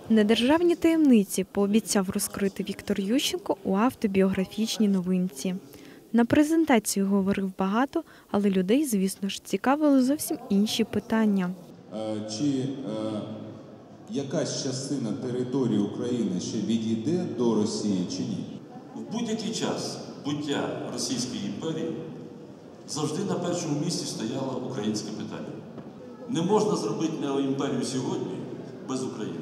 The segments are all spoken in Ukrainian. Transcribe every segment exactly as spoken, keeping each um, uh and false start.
Недержавні таємниці пообіцяв розкрити Віктор Ющенко у автобіографічній новинці. На презентацію говорив багато, але людей, звісно ж, цікавили зовсім інші питання. Чи е, якась частина території України ще відійде до Росії чи ні? В будь-який час буття Російської імперії завжди на першому місці стояло українське питання. Не можна зробити неоімперію сьогодні без України.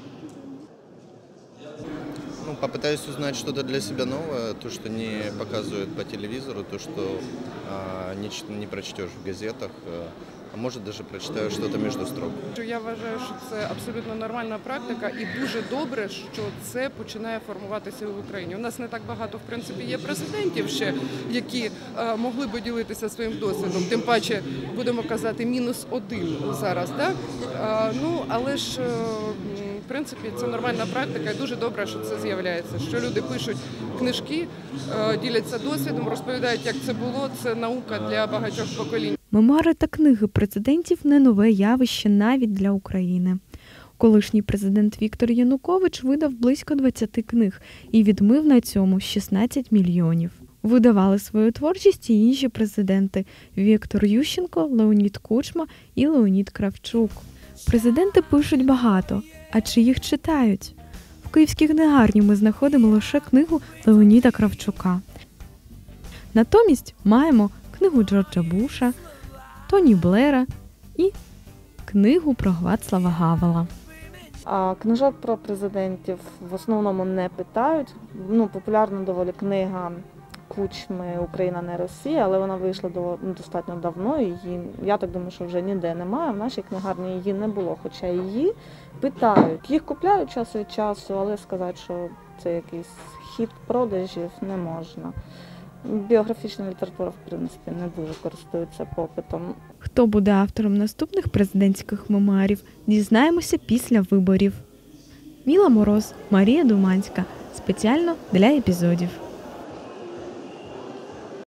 Ну, попытаюсь узнать что-то для себя новое, то, что не показывают по телевизору, то, что а, не, не прочтешь в газетах, а может даже прочитаю что-то между строк. Я вважаю, що це абсолютно нормальна практика і дуже добре, що це починає формуватися в Україні. У нас не так багато, в принципі, є президентів ще, які а, могли б ділитися своїм досвідом. Тим паче, будемо казати, мінус один зараз, так? А, ну, але ж... В принципі, це нормальна практика і дуже добре, що це з'являється. Що люди пишуть книжки, діляться досвідом, розповідають, як це було. Це наука для багатьох поколінь. Мемуари та книги президентів – не нове явище навіть для України. Колишній президент Віктор Янукович видав близько двадцяти книг і відмив на цьому шістнадцять мільйонів. Видавали свою творчість і інші президенти – Віктор Ющенко, Леонід Кучма і Леонід Кравчук. Президенти пишуть багато, а чи їх читають? В Київській книгарні ми знаходимо лише книгу Леоніда Кравчука. Натомість маємо книгу Джорджа Буша, Тоні Блера і книгу про Вацлава Гавела. А книжок про президентів в основному не питають. Ну, популярна доволі книга Кучми «Україна не Росія», але вона вийшла достатньо давно, і її, я так думаю, що вже ніде немає. В нашій книгарні її не було, хоча її питають. Їх купляють час від часу, але сказати, що це якийсь хід продажів, не можна. Біографічна література, в принципі, не дуже користується попитом. Хто буде автором наступних президентських мемуарів, дізнаємося після виборів. Міла Мороз, Марія Думанська. Спеціально для епізодів.